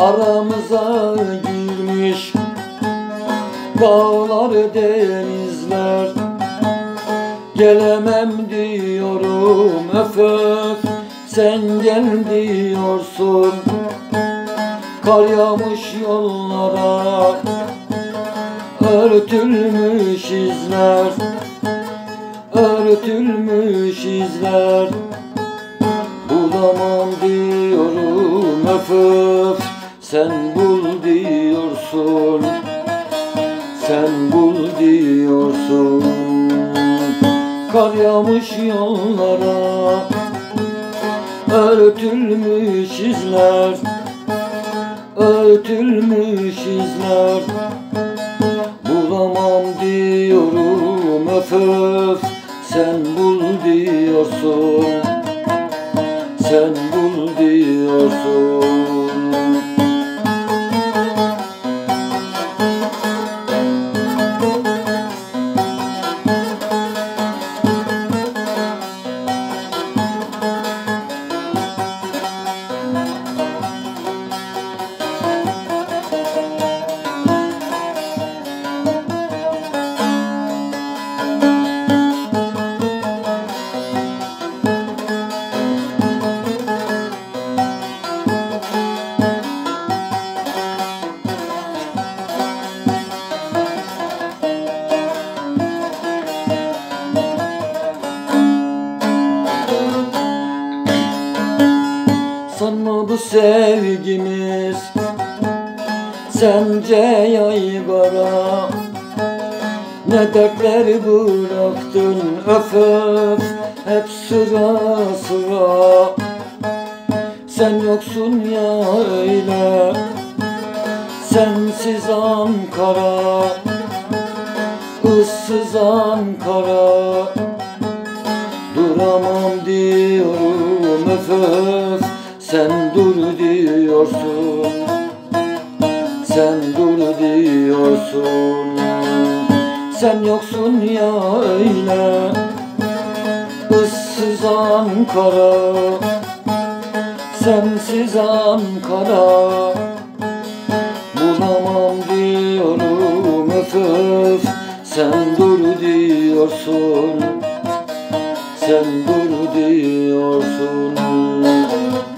Aramıza girmiş dağlar denizler. Gelemem diyorum, öf öf sen gel diyorsun. Kar yağmış yollara, örtülmüş izler, örtülmüş izler. Bulamam diyorum, öf öf sen bul diyorsun, sen bul diyorsun. Kar yağmış yollara, örtülmüş izler, örtülmüş izler. Bulamam diyorum, öf öf sen bul diyorsun, sen bul diyorsun. Sanma bu sevgimiz sence yaygara, ne dertler bıraktın öf öf hep sıra sıra. Sen yoksun ya öyle sensiz Ankara, ıssız Ankara. Duramam diyorum, öf öf sen dur diyorsun, sen dur diyorsun. Sen yoksun ya öyle ıssız Ankara, sensiz Ankara. Bulamam diyorum, öf öf sen dur diyorsun, sen dur diyorsun.